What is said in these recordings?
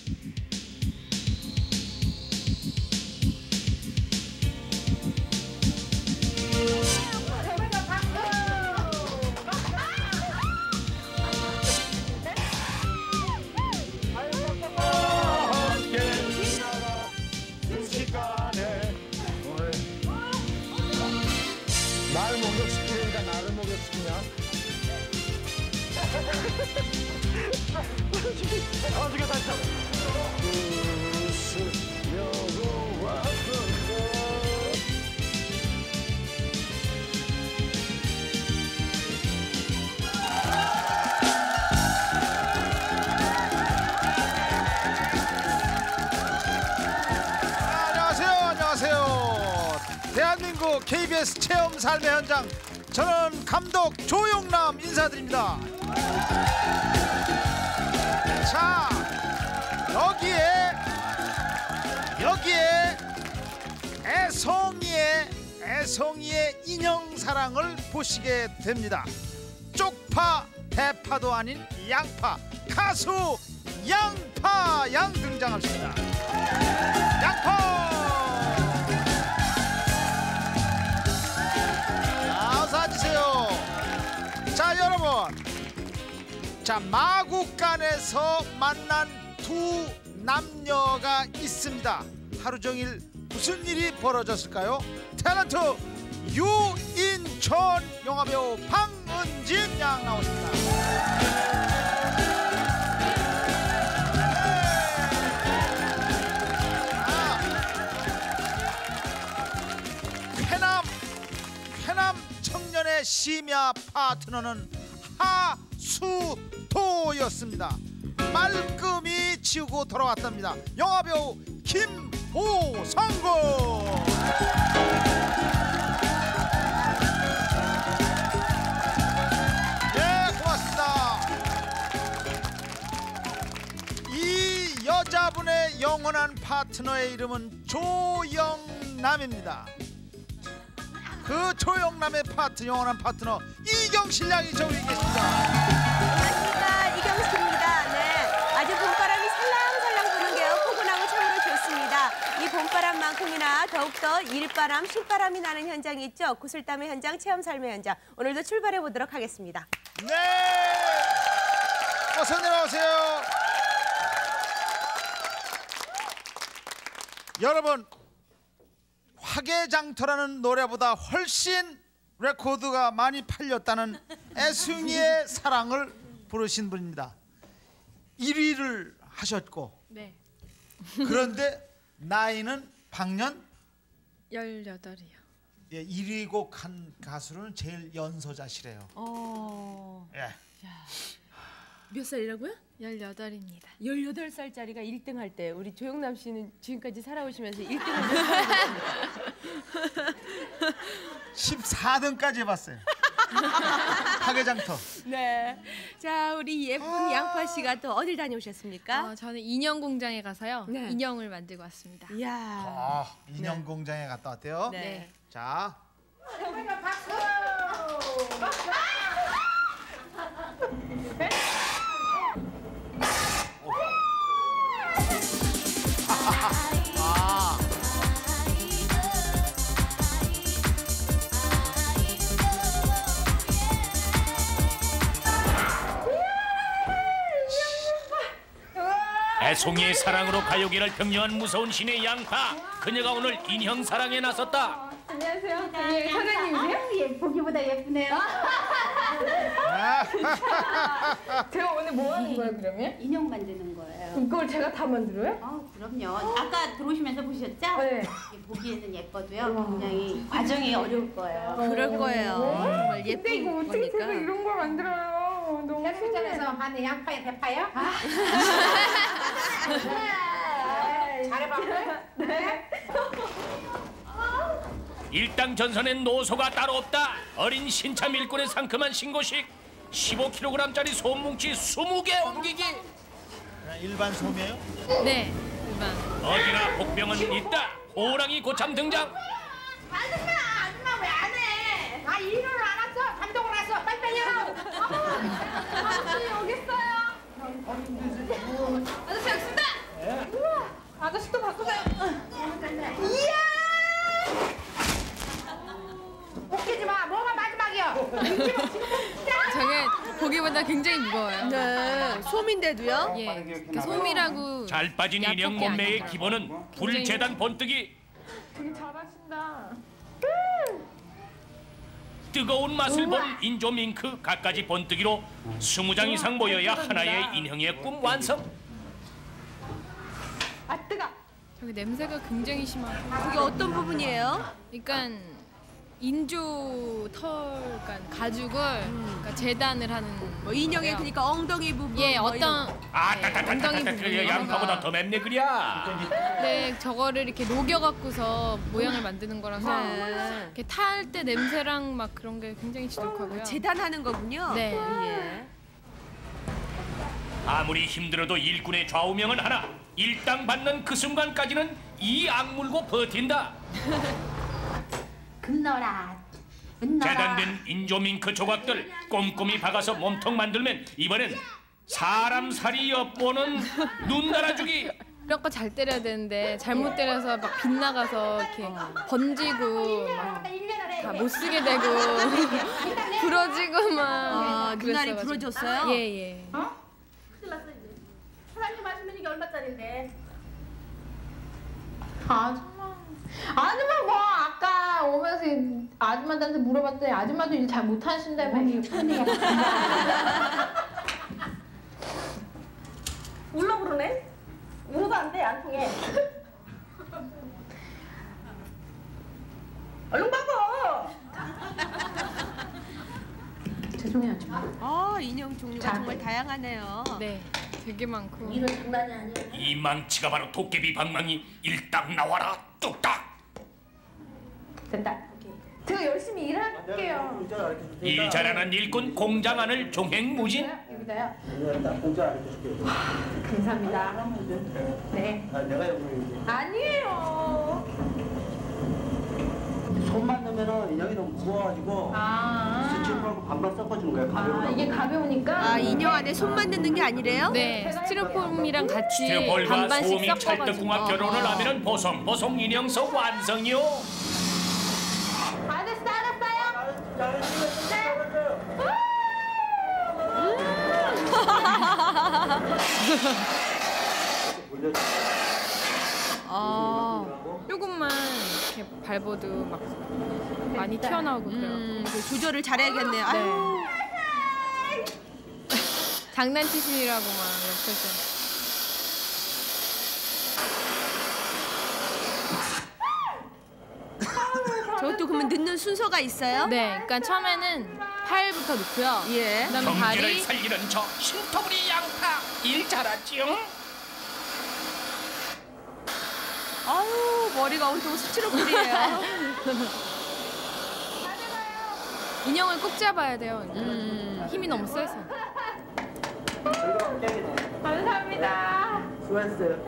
나를 목욕시키니까 나를 목욕시키냐? 나중에 다시 웃으려고 왔었어. 안녕하세요. 대한민국 KBS 체험 삶의 현장, 저는 감독 조용남 인사드립니다. 자, 여기에 애송이의 인형 사랑을 보시게 됩니다. 쪽파 대파도 아닌 양파, 가수 양파 양 등장하십니다. 양파! 어서 앉으세요. 자, 여러분, 자, 마구간에서 만난 두 남녀가 있습니다. 하루 종일 무슨 일이 벌어졌을까요? 탤런트 유인천, 영화배우 방은진 양 나오십니다. 쾌남 청년의 심야 파트너는 하수도였습니다. 말끔히 지우고 돌아왔답니다. 영화배우 김보성군. 예, 고맙습니다. 이 여자분의 영원한 파트너의 이름은 조영남입니다. 그 조영남의 영원한 파트너 이경실 양이 저기 계십니다. 반갑습니다. 이경실입니다. 네, 아주 봄바람이 살랑살랑 부는데요. 포근하고 참으로 좋습니다. 이 봄바람만큼이나 더욱더 일바람, 쉴바람이 나는 현장이 있죠. 구슬땀의 현장, 체험 삶의 현장. 오늘도 출발해 보도록 하겠습니다. 네, 어서 내려오세요. 여러분, 화개장터라는 노래보다 훨씬 레코드가 많이 팔렸다는 애송이의 사랑을 부르신 분입니다. 1위를 하셨고, 네. 그런데 나이는 방년 18이요. 예, 1위 곡 한 가수는 제일 연소자시래요. 예. 몇 살이라고요? 18입니다. 18살짜리가 1등 할 때 우리 조영남 씨는 지금까지 살아오시면서 1등을 몇 14등까지 해봤어요. 화개장터. 네. 자, 우리 예쁜 양파 씨가 또 어딜 다녀오셨습니까? 저는 인형 공장에 가서요. 네. 인형을 만들고 왔습니다. 이야. 인형 공장에 갔다 왔대요. 네. 자, 박수! 애송이의 사랑으로 가요계를 평정한 무서운 신의 양파. 그녀가 오늘 인형 사랑에 나섰다. 안녕하세요. 예, 사장님이세요? 보기보다 예쁘네요. 제가 오늘 뭐 하는 거예요, 그러면? 인형 만드는 거예요. 이걸 제가 다 만들어요? 그럼요. 아까 들어오시면서 보셨죠? 네. 보기에는 예뻐도요. 굉장히 과정이 어려울 거예요. 그럴 거예요. 정말 근데 이거 예쁜 어떻게 제가 거니까. 이런 걸 만들어요? 너무 해수장에서 반에 양파에 대파요? 잘해봐. 네. 일당 전선엔 노소가 따로 없다. 어린 신참 일꾼의 상큼한 신고식. 15kg짜리 솜뭉치 20개 옮기기. 일반 솜이에요? 네, 일반. 어디나 복병은 있다. 호랑이 고참 등장. 아줌마 왜 안 해? 나 일을 안 왔어. 감독을 왔어. 빨리빨리요. 아저씨 여기 있어요. 아저씨 여기 있습니다. 솜인데도요? 예, 그 솜이라고 잘 빠진 인형 야폭이 몸매의 아니라. 기본은 불재단 번뜨기. 되게 잘하신다. 뜨거운 맛을 본 인조 밍크 갖가지 번뜨기로 20장 이상 모여야 하나의 인형의 꿈 완성. 아 뜨거. 저기 냄새가 굉장히 심하고. 그게 어떤 부분이에요? 그러니까 인조 털, 그러니까 가죽을 그러니까 재단을 하는. 뭐 인형의 거예요. 그러니까 엉덩이 부분. 예, 뭐 어떤 아, 네, 엉덩이 따따따따따 부분이 양파보다 더 맵네 그랴. 네, 저거를 이렇게 녹여 갖고서 모양을 만드는 거라서 네. 이렇게 탈 때 냄새랑 막 그런 게 굉장히 지독하고요. 재단하는 거군요. 네. 예. 아무리 힘들어도 일꾼의 좌우명은 하나. 일당 받는 그 순간까지는 이 악물고 버틴다. 금너라. 은너라. 재단된 인조 밍크 조각들 꼼꼼히 박아서 몸통 만들면 이번엔 사람 살이 엿보는 눈 달아주기. 이런 거 잘 때려야 되는데 잘못 때려서 막 빗나가서 이렇게 번지고 막 다 못 쓰게 되고 부러지고 막. 아, 눈알이 그랬어가지고. 부러졌어요? 예. 어? 큰일 났어 이제. 사장님 마시면 이게 얼마짜린데? 아줌마 뭐 아까 오면서 아줌마한테 물어봤더니 아줌마도 일 잘 못하신다며. 울러 그러네? 울어도 안 돼, 안 통해. 얼른 바꿔! 죄송해요 아줌마. 아, 인형 종류가 정말 다양하네요. 네, 되게 많고. 이런 장난이 아니야. 이 망치가 바로 도깨비 방망이. 일당 나와라 뚝딱. 됐다. 제가 열심히 일할게요. 일 잘하는 일꾼 공장 안을 종횡무진. 여기다요. 공짜 알려줄게. 감사합니다. 네. 내가 여기 아니에요. 손만 넣으면은 인형이 너무 무거워가지고 스티로폼하고 반반 섞어주는 거야. 가벼우라고. 이게 가벼우니까. 아, 인형 안에 손만 넣는 게 아니래요? 네, 스티로폼이랑 같이 스티로폴과 반반씩 소음이 섞어가지고. 찰떡궁합 결혼을 하면 보송보송 인형석 완성이요. 아, 조금만 이렇게 밟아도 막 많이 튀어나오고 그래요. 그 조절을 잘해야겠네요. 아유. 장난치시라고 막 옆에서. 저것도 그러면 넣는 순서가 있어요? 네, 그러니까 처음에는 팔부터 넣고요. 예. 그다음에 경기를 다리. 살리는 저 신토부리 양파 일 잘하지요. 아유, 머리가 온통 스티로폼이에요. 인형을 꼭 잡아야 돼요. 힘이 너무 세서. 감사합니다. 수고했어요.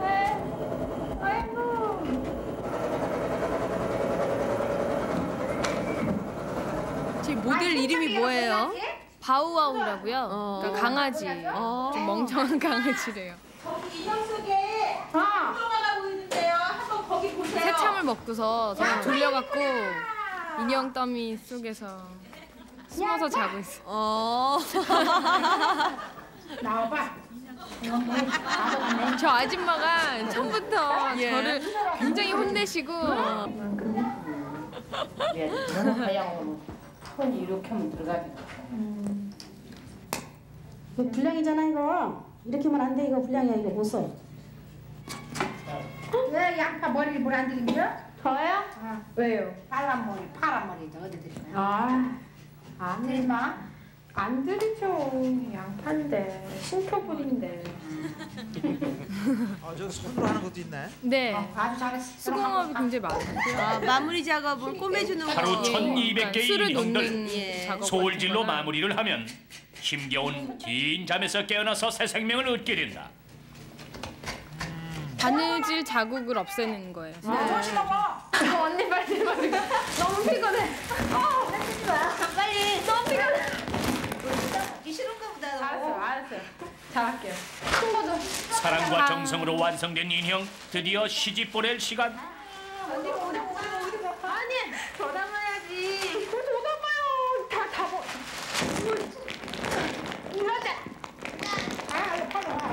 제 모델 이름이 뭐예요? 바우와우라고요. 그러니까 강아지. 좀 멍청한 강아지래요. 거기 인형 속에 들어가 보이는데요. 한번 거기 보세요. 새참을 먹고서 저는 졸려갖고 인형 더미 속에서 숨어서 자고 있어요. 나와봐. 저 아줌마가 처음부터 예. 저를 굉장히 혼내시고 너무 가양으로 손이 이렇게 하면 들어가게. 이거 불량이잖아 이거. 이렇게 하면 안 돼. 이거 불량이야. 이거 못 써. 왜 양파 머리를 물 안 들이고요? 저요? 왜요? 파란 머리 저 어디 드시나요? 안 들이마. 안 들이죠. 양파인데 신토불인데. 저 손으로 하는 것도 있네. 네, 아주 잘했어. 수공업이 굉장히 많고요. 아, 마무리 작업을 꼬매주는 거. 하루 1200개의 술을 인형들 놓는 예. 작업 소울질로 같은 거나. 마무리를 하면 힘겨운 긴 잠에서 깨어나서 새 생명을 얻게 된다. 바느질 자국을 없애는 거예요. 이거 언니 빨리 빨리. 너무 피곤해. 빨리. 너무 피곤해. 이 싫은가 보다. 알았어요. 잘할게요. 큰 거죠. 사랑과 정성으로 완성된 인형 드디어 시집 보낼 시간. 아니 더 담아야지. 더 담아요. 다 뭐. 이러자.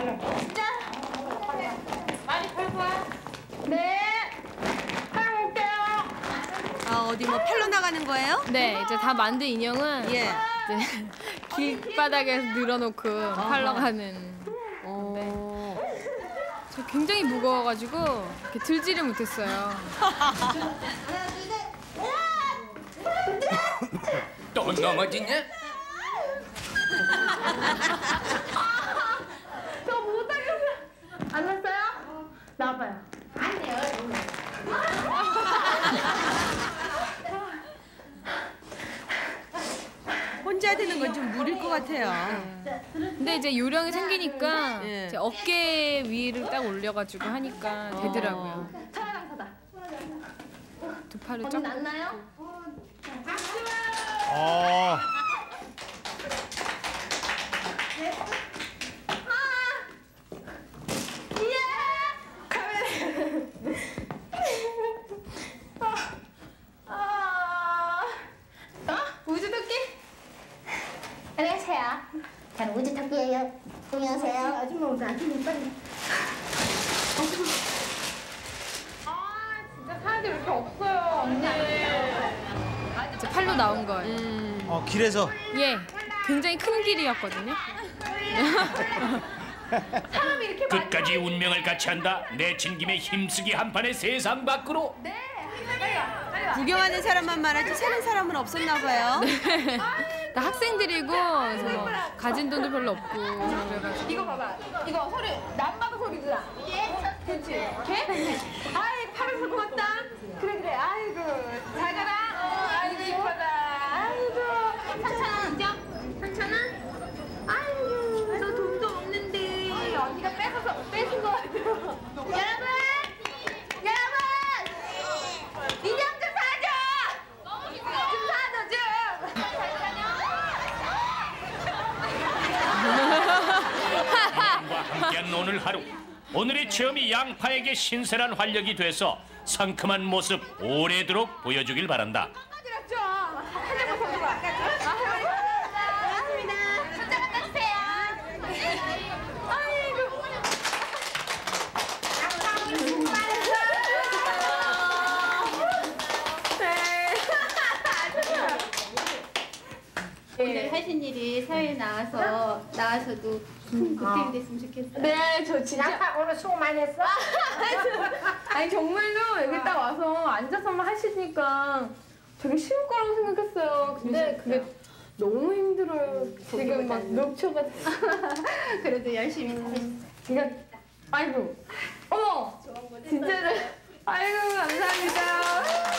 어디 뭐 팔러 나가는 거예요? 네, 이제 다 만든 인형은 예. 이제 길바닥에서 늘어놓고 팔러 가는. 저 굉장히 무거워가지고 이렇게 들지를 못했어요. 또 넘어지냐? 저 못하겠어요. 안 났어요? 나와봐요. 안 돼요. 혼자 드는 건 좀 무릴 것 같아요. 근데 이제 요령이 생기니까 예. 제 어깨 위를 딱 올려가지고 하니까 되더라고요. 차량사다. 두 팔을 언니 쫙. 났나요? 어. 우주토끼? 안녕하세요. 저는 우주토끼예요. 안녕하세요. 아줌마 오늘 아줌마 빨리. 진짜 사람들이 이렇게 없어요, 언니. 이제 팔로 나온 거예요. 길에서. 예, 굉장히 큰 길이었거든요. 사람이 이렇게 끝까지 운명을 같이 한다. 내친 김에 힘쓰기 한판에 세상 밖으로. 구경하는 사람만 많았지 사는 사람은 없었나 봐요. 다 학생들이고 그래서 뭐 가진 돈도 별로 없고 그래가지고. 이거 봐봐. 이거 소리 남바도 소리잖아. 그렇지. 개? 아이 팔아서 고맙다. 그래. 아이고 잘 가라. 아이고 이쁘다. 아이고 3,000원. 3,000원? 아이고 저 돈도 없는데 언니가 뺏은 거 같아요. 여러분 인형 좀 사줘. 좀 사줘 좀. 인형과 함께한 오늘 하루. 오늘의 체험이 양파에게 신선한 활력이 돼서 상큼한 모습 오래도록 보여주길 바란다. 드렸죠. 한 장만 더 줘봐. 고맙습니다. 한장 갖다 주세요. 아이고. 오늘 하신 일이 사회에 나와서도 큰 보탬이 됐으면 좋겠어요. 네, 저 진짜. 양파 오늘 수고 많이 했어? 아니 정말로 여기 딱 와서 앉아서만 하시니까 되게 쉬울 거라고 생각했어요. 근데 그게 너무 힘들어요. 지금 막 녹초가 그래도 열심히 했어요. 그러니까 아이고 어머 진짜로 아이고 감사합니다.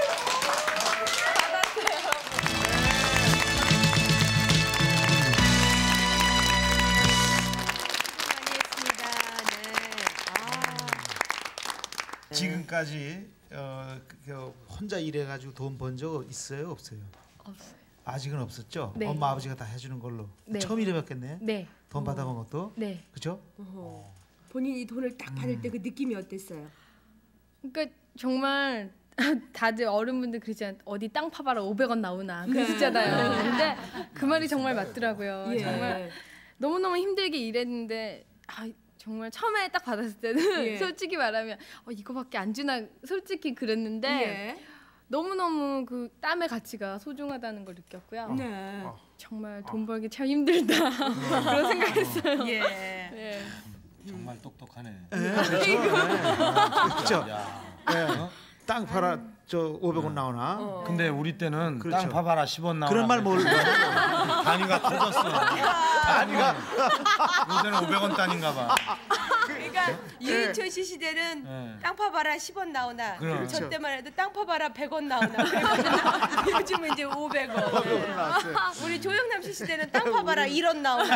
지금까지 혼자 일해가지고 돈 번 적 있어요, 없어요? 없어요. 아직은 없었죠? 네. 엄마 아버지가 다 해주는 걸로. 네. 처음 일해봤겠네. 네. 돈 받아본 것도. 네. 그죠? 본인이 돈을 딱 받을 때 그 느낌이 어땠어요? 그러니까 정말 다들 어른분들 그러지 어디 땅 파봐라 500원 나오나 그러시잖아요. 근데 그 말이 정말 맞더라고요. 예. 정말 너무너무 힘들게 일했는데 정말 처음에 딱 받았을 때는 예. 솔직히 말하면 이거밖에 안 주나 솔직히 그랬는데 예. 너무너무 그 땀의 가치가 소중하다는 걸 느꼈고요. 네. 정말 돈 벌기 참 힘들다 그런 생각했어요. 예. 예. 정말 똑똑하네. 그렇죠. 땅 팔아 저 500원 나오나? 근데 우리 때는 그렇죠. 땅 파봐라 10원 나오나. 그런 말 모르고 단위가 커졌어. 단위가 요새는 500원 단인가 봐. 그러니까 유인철 씨 시대는 네. 땅 파봐라 10원 나오나 그럼. 저 때만 해도 땅 파봐라 100원 나오나 그랬거든요. 요즘은 이제 500원. 나왔어요. 우리 조영남 씨 시대는 땅 파봐라 1원 나오나.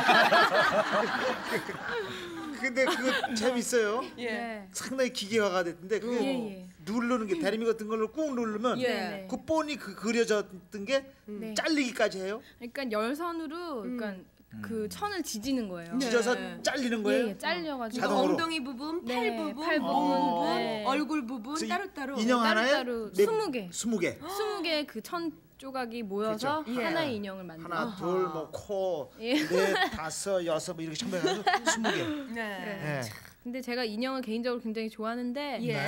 근데 그거 재밌어요. 예. 네. 상당히 기계화가 됐는데 그 예. 누르는 게 대리미 같은 걸로 꾹 누르면 예. 그 본이 그려졌던 게 네. 잘리기까지 해요. 그러니까 열선으로 그러니까 그 천을 지지는 거예요. 찢어서 잘리는 거예요. 예, 잘려가지고 자동으로. 엉덩이 부분, 팔 네, 부분, 팔 몸 부분, 부분, 네. 얼굴 부분 그래서 따로따로. 인형 하나에 따로따로 20개. 20개. 20개 그 천 조각이 모여서 그렇죠. 예. 하나의 인형을 만들어요. 하나, 둘, 뭐 코, 예. 넷, 다섯, 여섯 뭐 이렇게 첨부해가지고 20개. 네. 예. 근데 제가 인형을 개인적으로 굉장히 좋아하는데 예.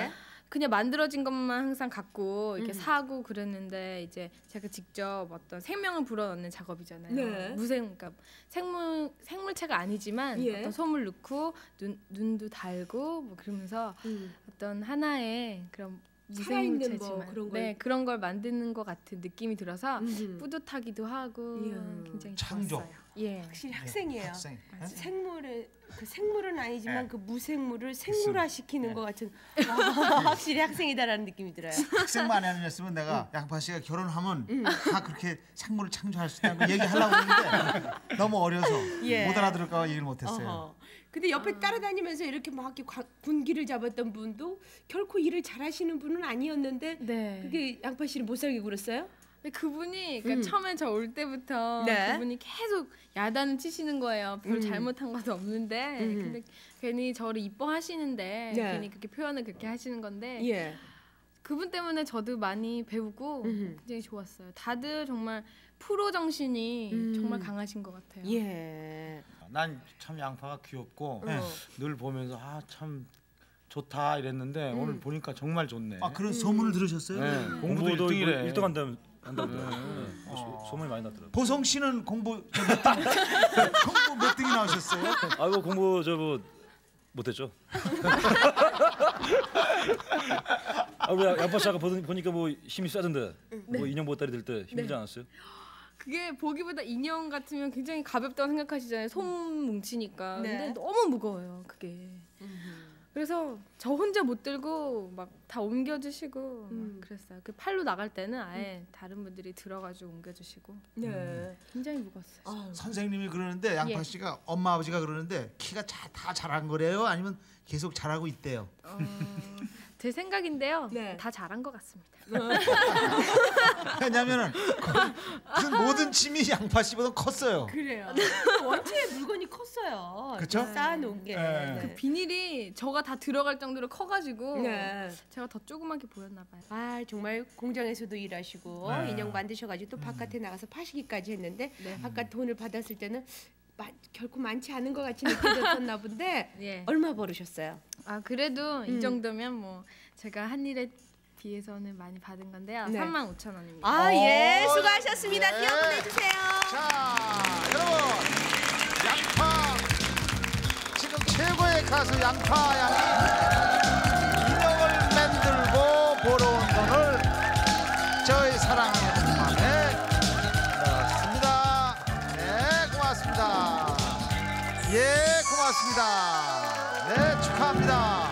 그냥 만들어진 것만 항상 갖고 이렇게 사고 그랬는데 이제 제가 직접 어떤 생명을 불어넣는 작업이잖아요. 네. 그러니까 생물체가 아니지만 예. 어떤 솜을 넣고 눈도 달고 뭐 그러면서 어떤 하나의 그런 살아있는 무생물체지만 뭐 그런 걸. 네, 그런 걸 만드는 것 같은 느낌이 들어서 뿌듯하기도 하고 이야. 굉장히 창조. 좋았어요. 예. 확실히 학생이에요. 학생. 생물의 그 생물은 아니지만 네. 그 무생물을 생물화 시키는 것 같은 확실히 학생이다라는 느낌이 들어요. 학생만 아니었으면 내가 양파 씨가 결혼하면 다 그렇게 생물을 창조할 수 있다고 얘기하려고 했는데 너무 어려서 예. 못 알아들을까 봐 얘기를 못했어요. 어허. 근데 옆에 따라다니면서 이렇게 막 이렇게 군기를 잡았던 분도 결코 일을 잘하시는 분은 아니었는데 네. 그게 양파 씨를 못 살게 굴었어요? 근데 그분이 그러니까 처음에 저 올 때부터 네. 그분이 계속 야단을 치시는 거예요. 별 잘못한 것도 없는데 근데 괜히 저를 이뻐하시는데 네. 괜히 그렇게 표현을 그렇게 하시는 건데 예. 그분 때문에 저도 많이 배우고 굉장히 좋았어요. 다들 정말 프로 정신이 정말 강하신 것 같아요. 예. 난 참 양파가 귀엽고 네. 늘 보면서 아 참 좋다 이랬는데 오늘 보니까 정말 좋네. 아 그런 소문을 들으셨어요? 네, 공부도 공부도 1등이래. 1등 한다고 소문이 많이 나더라고요. 보성 씨는 공부 몇 등? 공부 몇 등이 나오셨어요? 아이고 공부 뭐 못했죠. 아 우리 양파 씨 아까 보니까 뭐 힘이 세던데 뭐 인형 보따리 들 때 힘들지 않았어요? 그게 보기보다 인형 같으면 굉장히 가볍다고 생각하시잖아요. 손 뭉치니까. 네. 근데 너무 무거워요, 그게. 그래서 저 혼자 못 들고 막 다 옮겨주시고 막 그랬어요. 그 팔로 나갈 때는 아예 다른 분들이 들어가지고 옮겨주시고 네. 굉장히 무거웠어요. 선생님이 그러는데 양파 예. 씨가 엄마 아버지가 그러는데 키가 다 자란 거래요? 아니면 계속 자라고 있대요? 제 생각인데요. 네. 다 잘한 것 같습니다. 왜냐면은 무슨 모든 짐이 양파 씨보다 컸어요. 그래요. 원체 물건이 컸어요. 그쵸? 쌓아놓은 게. 네. 그 비닐이 저가 다 들어갈 정도로 커가지고 네. 제가 더 조그맣게 보였나 봐요. 아 정말 공장에서도 일하시고 네. 인형 만드셔가지고 또 바깥에 나가서 파시기까지 했는데 아까 돈을 받았을 때는 결코 많지 않은 것 같이 느껴졌었나 본데 예. 얼마 벌으셨어요? 아 그래도 이 정도면 뭐 제가 한 일에 비해서는 많이 받은 건데요. 네. 35,000원입니다. 아 예 오, 수고하셨습니다. 예. 띄어 보내주세요. 자, 여러분 양파 지금 최고의 가수 양파 양이 인형을 만들고 보러 온 돈을 저희 사랑하는 마음에 넣었습니다. 네, 고맙습니다. 예, 고맙습니다. 네, 축하합니다.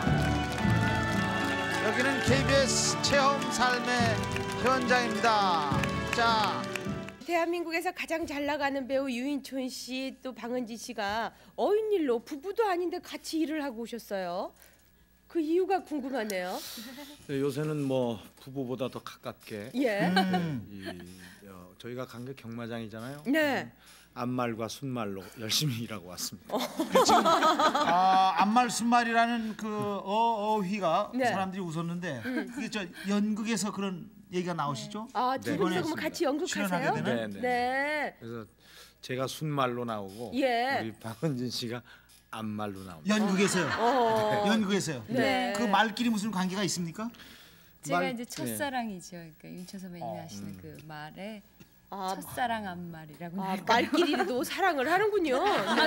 여기는 KBS 체험 삶의 현장입니다. 자. 대한민국에서 가장 잘 나가는 배우 유인촌 씨 또 방은지 씨가 어인일로 부부도 아닌데 같이 일을 하고 오셨어요. 그 이유가 궁금하네요. 네, 요새는 뭐 부부보다 더 가깝게 예. 저희가 관계 경마장이잖아요. 네. 앞말과 순말로 열심히 일하고 왔습니다. 지금 앞말 순말이라는 그 어휘가 네. 사람들이 웃었는데 이게 저 연극에서 그런 얘기가 나오시죠? 아, 두 네, 분이서 그럼 그렇습니다. 같이 연극하세요? 출연하게 되는? 네, 네. 네. 그래서 제가 순말로 나오고 예. 우리 박은진 씨가 앞말로 나옵니다. 연극에서요. 어. 연극에서요. 네. 그 말끼리 무슨 관계가 있습니까? 제가 말- 이제 첫사랑이죠. 그러니까 윤철 선배님이 하시는 그 말에 아, 첫사랑 앞말이라고. 말끼리도 사랑을 하는군요.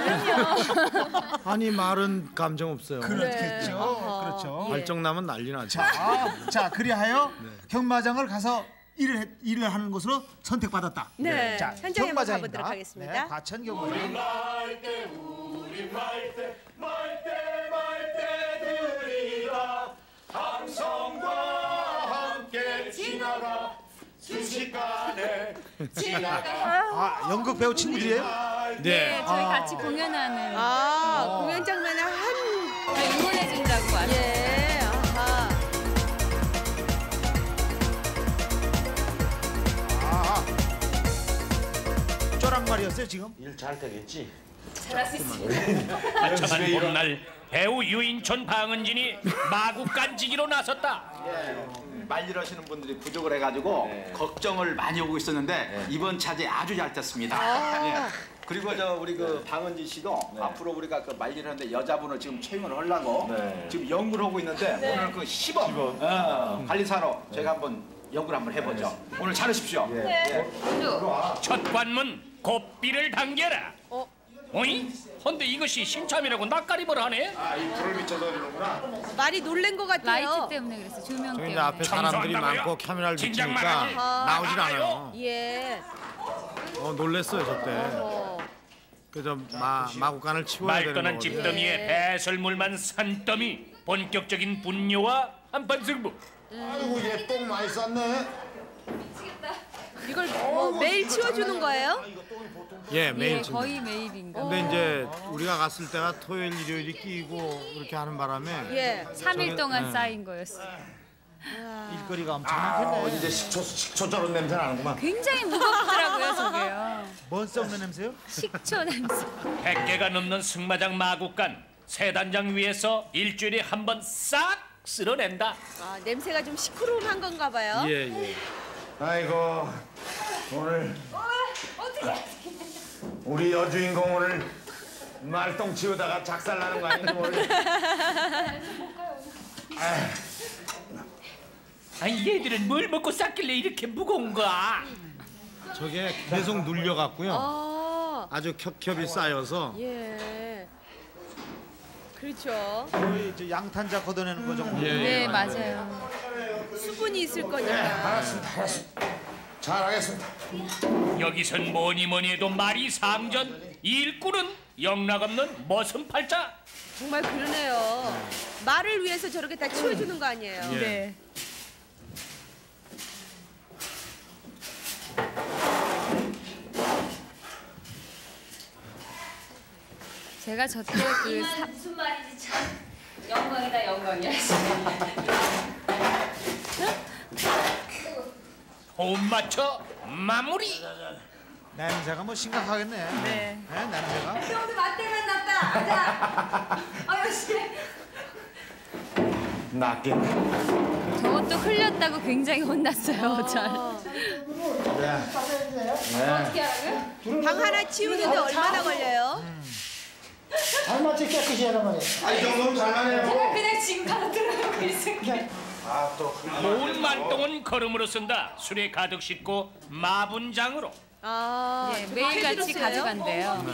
아니 말은 감정 없어요. 그렇겠죠. 아하. 그렇죠. 발정 나면 난리 나죠. 자, 그리하여 경마장을 가서 일을 하는 것으로 선택받았다. 네. 자, 현장에 한번 경마장입니다. 가보도록 하겠습니다. 네, 과천 경마장. 연극 배우 친구들이에요? 네, 저희 같이 공연하는 공연 장면을 응원해 준다고 왔어요. 예. 아하. 쪼랑말이었어요 지금? 일 잘 되겠지? 화창한 보름날 배우 유인촌 방은진이 마구 깐지기로 나섰다. 말 일하시는 분들이 부족을 해가지고 걱정을 많이 하고 있었는데 이번 차제 아주 잘 됐습니다. 예. 그리고 저 우리 그 방은지 씨도 앞으로 우리가 그 말리는데 여자분을 지금 채용을 하려고 지금 연구를 하고 있는데 오늘 그 시범 관리사로 저희가 한번 연구를 한번 해보죠. 오늘 잘하십시오. 첫 관문 고삐를 당겨라. 어이? 근데 이것이 신참이라고 낯가림을 하네? 이 불을 비춰서 이러구나. 말이 놀란 것 같아요. 라이트 때문에 그랬어. 조명 저희 때문에. 이제 앞에 사람들이 많고 카메라를 비치니까 나오질 않아요. 예. 놀랬어요 저때. 그래서 마구간을 치워야 되는 말떠난 거거든요. 집더미에 배설물만 산더미. 본격적인 분뇨와 한판 승부. 아이고 얘 똥 많이 쌌네. 이걸 매일 치워주는 거예요? 예, 매일 칩니다. 거의 매일인가. 근데 이제 우리가 갔을 때가 토요일, 일요일이 끼고 이렇게 하는 바람에 3일 동안 쌓인 거였어요. 일거리가 엄청 많겠네. 이제 식초처럼 냄새 나는구만. 굉장히 무겁더라고요, 저게요. 뭔 썩는 냄새요? 식초 냄새. 100개가 넘는 승마장 마구간 세 단장 위에서 일주일에 한 번 싹 쓸어낸다. 아, 냄새가 좀 시크로운 건가 봐요. 예. 아이고 오늘 우리 여주인공 오늘 말똥 치우다가 작살나는 거 아닌지 모르겠어. 아니 얘들은 뭘 먹고 쌌길래 이렇게 무거운가? 저게 계속 눌려갖고요. 아주 겹겹이 쌓여서 예. 그렇죠. 거의 이제 양탄자 걷어내는 거 정도. 네, 맞아요. 수분이 있을 거니까. 알았습니다. 잘하겠습니다. 여기선 뭐니 해도 말이 상전. 일꾼은 영락없는 머슴팔자. 정말 그러네요. 말을 위해서 저렇게 다 치워주는 거 아니에요? 네. 제가 저때 무슨 말이지 참 영광이다 영광이야. 호흡 맞춰 마무리. 냄새가 뭐 심각하겠네. 네. 냄새가. 오늘 맛대만 났다. 자, 역시. 낫긴. 저것도 흘렸다고 굉장히 혼났어요, 잘. 어떻게 하라고요? 방 하나 치우는데 얼마나 걸려요? 잘 맞지 깨끗이 하란 말이야. 이 정도면 잘하네요. 제가 그냥 지금 가서 들어가고 있을게. 고운 말똥은 걸음으로 쓴다. 술에 가득 싣고 마분장으로. 네, 매일같이 가져간대요.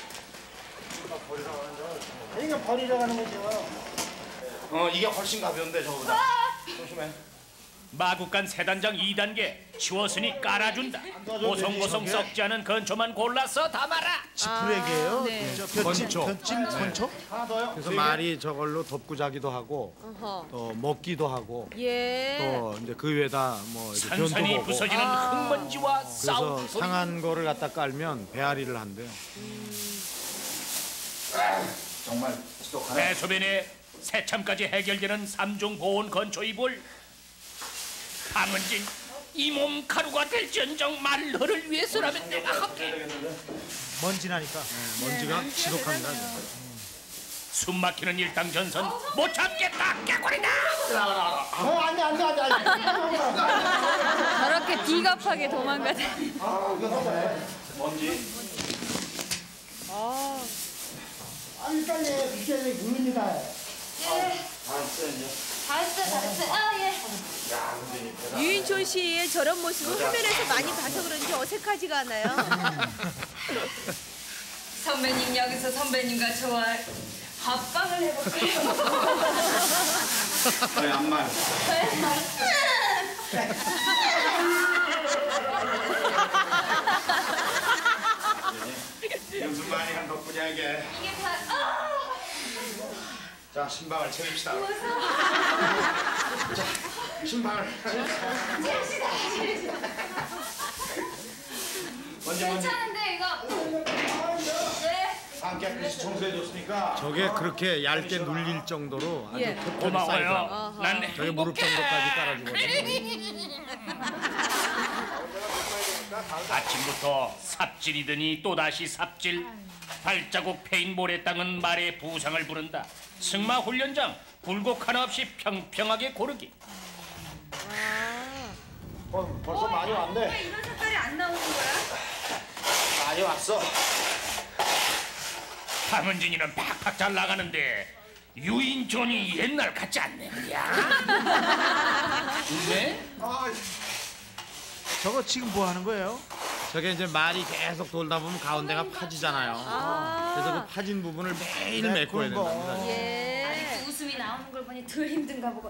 이거 버리러 가는 거죠. 이게 훨씬 가벼운데 저거보다. 조심해. 마구간 세단장 2단계 치웠으니 깔아준다. 보송보송 썩지 않은 건초만 골라서 담아라. 지푸레기예요? 네. 건초? 하나 더요. 그래서 말이 저걸로 덮고 자기도 하고 또 먹기도 하고 예. 또 이제 그 위에다 뭐 이렇게 변도 산산이 보고 부서지는 흙먼지와 싸움 그래서 소리. 상한 거를 갖다 깔면 배앓이를 한대요. 정말 지독하네. 배소변에 새참까지 해결되는 3종 보온 건초 이불. 강은진 이 몸 가루가 될지언정 말너를 위해서라면 내가 할게. 먼지 나니까. 먼지가 지독합니다. 숨 막히는 일당전선 못 참겠다. 깨꼬리다. 안 돼. 저렇게 비겁하게 도망가다. 먼지. 빨리 비켜야 물립니다. 잘했어. 아 예. 유인촌 씨의 저런 모습을 화면에서 많이 봐서 그런지 어색하지가 않아요. 선배님 여기서 선배님과 좋아할 합방을 해볼게요. 저희 안말. 연습 많이 한 덕분이야 이게. 이게 다 자 신방을 채웁시다. 자 신방을. 먼저 괜찮은데 이거. 네. 함께 깨끗이 청소해줬으니까. 저게 그렇게 얇게 눌릴 정도로 아주 겹겹이 고마워요. 쌓이더라고요. 난 저게 무릎 행복해. 정도까지 깔아주거든요. 아침부터 삽질이더니 또다시 삽질. 발자국 패인 모래땅은 말의 부상을 부른다. 승마 훈련장 굴곡 하나 없이 평평하게 고르기. 벌써 많이 왔네. 왜 이런 색깔이 안 나오는 거야? 많이 왔어. 방은진이는 팍팍 잘 나가는데 유인존이 옛날 같지 않네 그야. 왜? 저거 지금 뭐 하는 거예요? 저게 이제 말이 계속 돌다 보면 가운데가 파지잖아요. 그래서 그 파진 부분을 매일 메꿔야 된답니다. 예. 웃음이 나오는 걸 보니 덜 힘든가 보고.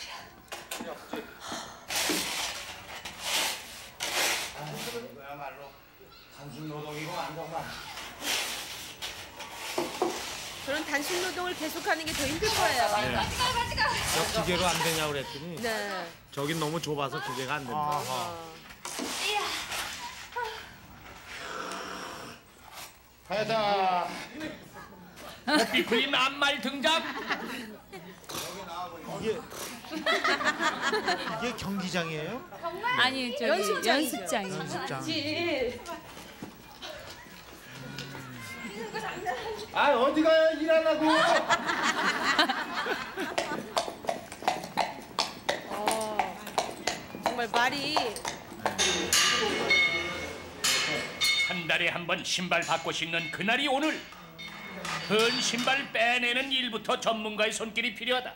이거야말로 단순 노동이고 안 정말. 그런 단순 노동을 계속하는 게 더 힘들 거예요. 저 기계로 안 되냐고 그랬더니 네. 저긴 너무 좁아서 기계가 안 된다. 가자. 호피클린 앞말 등장. 이게 경기장이에요? 아니 저기 연습장이에요. 연습장. 아 어디 가요 일 안 하고. 정말 말이 한 달에 한 번 신발 바꿔 신는 그날이 오늘. 헌 신발 빼내는 일부터 전문가의 손길이 필요하다.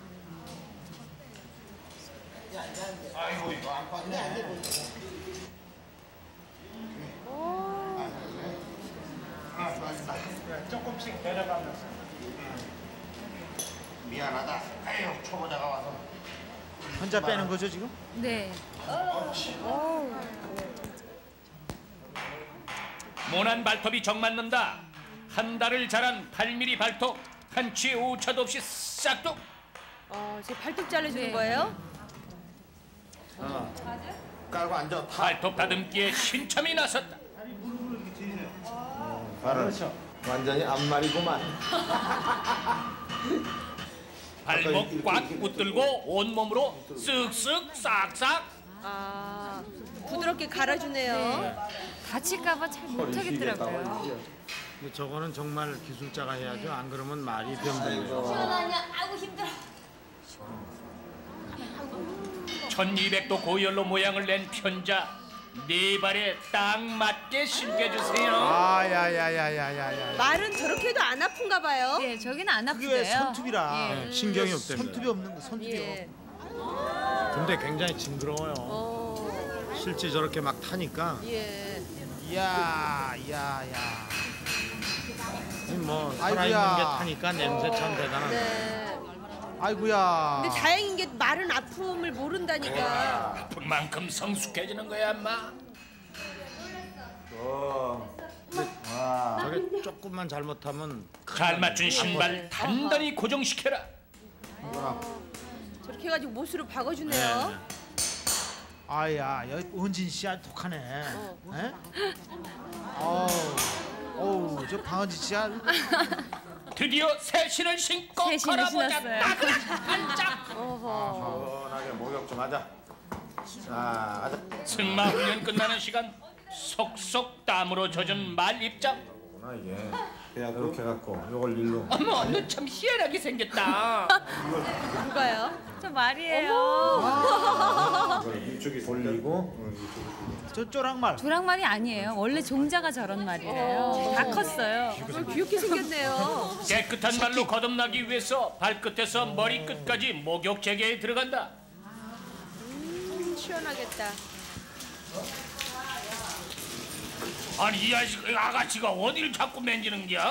아이고 이거 안 빠지네. 조금씩 내려가면서. 미안하다. 아유 초보자가 와서. 혼자 빼는 거죠 지금? 네. 모난 발톱이 정맞는다. 한 달을 자란 8mm 발톱 한 치의 오차도 없이 싹둑. 제 발톱 잘라주는 거예요? 깔고 앉아. 발톱 다듬기에 신참이 나섰다. 그렇죠. 완전히 앞말이구만. 발목 꽉 붙들고 온몸으로 쓱쓱 싹싹. 부드럽게 갈아주네요. 다칠까봐 잘 못하겠더라고요. 근데 저거는 정말 기술자가 해야죠. 안 그러면 말이 변변해요. 아이고 힘들어. 1200도 고열로 모양을 낸 편자. 네 발에 딱 맞게 신겨주세요. 야야야야야야. 말은 저렇게 해도 안 아픈가 봐요. 네, 저기는 안 그게 왜 아프대요. 손톱이라. 예. 신경이 없답니다. 손톱이 없는 거 손톱이요. 예. 근데 굉장히 징그러워요. 실제 저렇게 막 타니까 예. 야야야. 뭐 아이고야. 살아있는 게 타니까 냄새 참 대단하네. 네. 아이고야. 근데 다행인 게 말은 아픔을 모른다니까. 아픈 만큼 성숙해지는 거야, 엄마. 저게 조금만 잘못하면 잘 맞춘 신발 단단히 고정시켜라. 저렇게 해가지고 못으로 박아주네요. 아야, 여기 은진 씨 아주 독하네. 에? 어우, 저 방은진 씨 아주. 드디어 새 신을 신고 새 신을 걸어보자. 신었어요. 따그락 반짝. 시원하게 목욕 좀 하자. 자, 가자. 승마 훈련 끝나는 시간. 속속 땀으로 젖은 말 입장. 이게 이렇게 갖고 요걸 일로. 어머, 너 참 희한하게 생겼다. 누가요? 저 말이에요. 이걸 이쪽에 돌리고. 저 쪼랑말. 조랑말이 아니에요. 원래 종자가 저런 말이래요. 다 컸어요. 귀엽게 생겼네요. 깨끗한 말로 거듭나기 위해서 발끝에서 머리끝까지 목욕 재개에 들어간다. 시원하겠다. 아니 이 아가씨가 어디를 자꾸 만지는겨?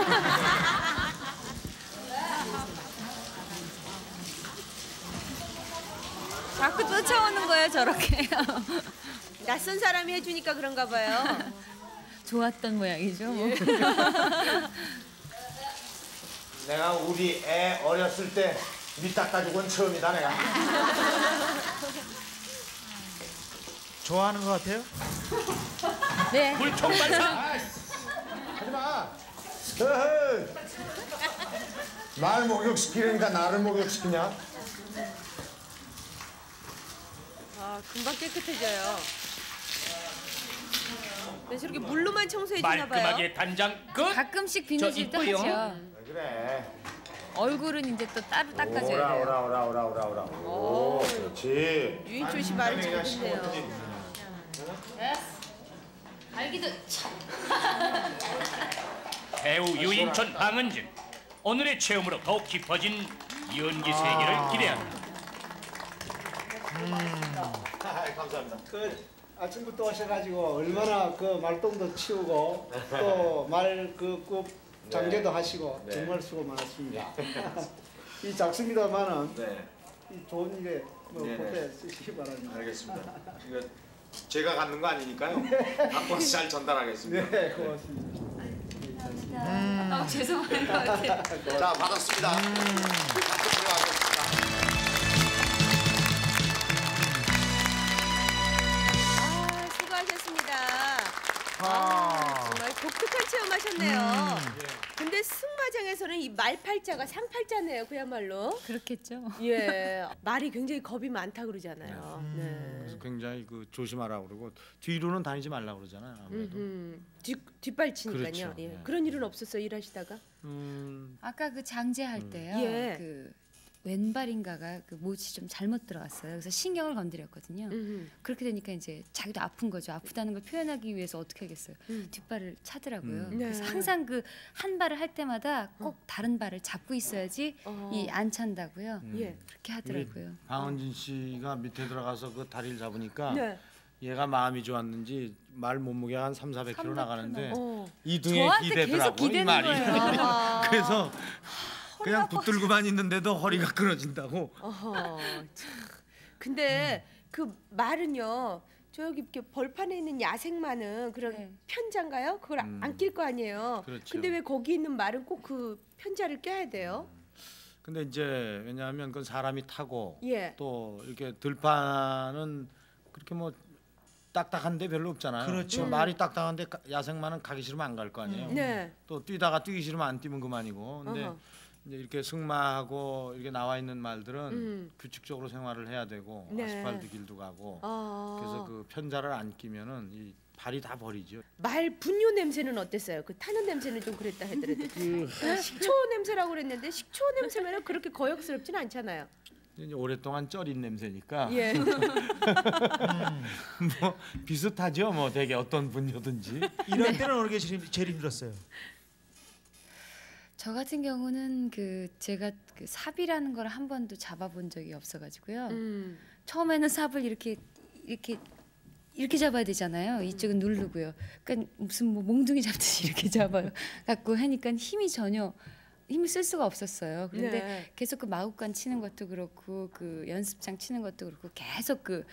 자꾸 쫓아오는 거예요, 저렇게요. 낯선 사람이 해주니까 그런가 봐요. 좋았던 모양이죠. 뭐. 내가 우리 애 어렸을 때 밑 닦아주고는 처음이다 내가. 좋아하는 것 같아요? 네. 불총 발사. 하지마. 날 목욕시키려니까 나를 목욕시키냐? 금방 깨끗해져요. 근데 저렇게 물로만 청소해 주나 봐요. 말끔하게 단장 끝. 가끔씩 비누질 때 이뻐요. 하죠. 왜 그래? 얼굴은 이제 또 따로 닦아줘야 돼요. 오라. 오, 그렇지. 유인철 씨 말을 잘 듣네요. 알기도 참. 배우 유인천, 방은진. 오늘의 체험으로 더욱 깊어진 연기 세계를 기대합니다. 감사합니다. 아침부터 오셔가지고 얼마나 그 말똥도 치우고 또 말 그 장제도 하시고 정말 수고 많았습니다. 이 작습니다만은 이 좋은 일에 보태 쓰시기 바랍니다. 알겠습니다. 이거 제가 갖는 거 아니니까요. 박박스 잘 전달하겠습니다. 네, 고맙습니다. 너무 죄송한 것 같아요. 자, 받았습니다. 박수 들어가겠습니다. 정말 독특한 체험하셨네요. 근데 승마장에서는 이 말팔자가 상팔자네요, 그야말로. 그렇겠죠. 예, 말이 굉장히 겁이 많다 그러잖아요. 네. 그래서 굉장히 그 조심하라고 그러고 뒤로는 다니지 말라고 그러잖아요. 아무래도. 뒷발치니까요. 그렇죠. 예. 네. 그런 일은 없었어요, 일하시다가? 아까 그 장제할 때요. 예. 그 왼발인가가 그 못이 좀 잘못 들어갔어요. 그래서 신경을 건드렸거든요. 그렇게 되니까 이제 자기도 아픈 거죠. 아프다는 걸 표현하기 위해서 어떻게 하겠어요. 뒷발을 차더라고요. 네. 그래서 항상 그 한 발을 할 때마다 꼭 다른 발을 잡고 있어야지 이 안 찬다고요. 예. 그렇게 하더라고요. 방은진 씨가 밑에 들어가서 그 다리를 잡으니까 네. 얘가 마음이 좋았는지 말 몸무게가 한 300~400kg 나가는데 어. 이 등에 저한테 기대더라고 계속 이 말이. 거예요. 그래서 그냥 붙들고만 있는데도 허리가 끊어진다고. 참. 근데 그 말은요. 저기 이렇게 벌판에 있는 야생마는 그런 편자인가요? 그걸 안 낄 거 아니에요. 그렇죠. 근데 왜 거기 있는 말은 꼭 그 편자를 껴야 돼요? 근데 이제 왜냐하면 그건 사람이 타고 예. 또 이렇게 들판은 그렇게 뭐 딱딱한데 별로 없잖아요. 그렇죠. 말이 딱딱한데 야생마는 가기 싫으면 안 갈 거 아니에요. 네. 또 뛰다가 뛰기 싫으면 안 뛰면 그만이고. 근데 어허. 이제 이렇게 승마하고 이렇게 나와 있는 말들은 규칙적으로 생활을 해야 되고 네. 아스팔트 길도 가고 그래서 그 편자를 안 끼면은 이 발이 다 버리죠. 말 분뇨 냄새는 어땠어요? 그 타는 냄새는 좀 그랬다 하더라도 식초 냄새라고 그랬는데 식초 냄새면 그렇게 거역스럽진 않잖아요. 이제 오랫동안 쩔인 냄새니까 예. 뭐 비슷하죠. 뭐 되게 어떤 분뇨든지. 이런 때는 어느 게 제일 힘들었어요? 저 같은 경우는 그 제가 그 삽이라는 걸 한 번도 잡아본 적이 없어가지고요. 처음에는 삽을 이렇게 잡아야 되잖아요. 이쪽은 누르고요. 그러니까 무슨 뭐 몽둥이 잡듯이 이렇게 잡아요. 갖고 하니까 힘을 쓸 수가 없었어요. 그런데 네. 계속 그 마구간 치는 것도 그렇고 그 연습장 치는 것도 그렇고 계속 그